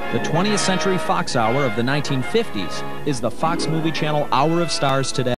The 20th Century Fox Hour of the 1950s is the Fox Movie Channel Hour of Stars today.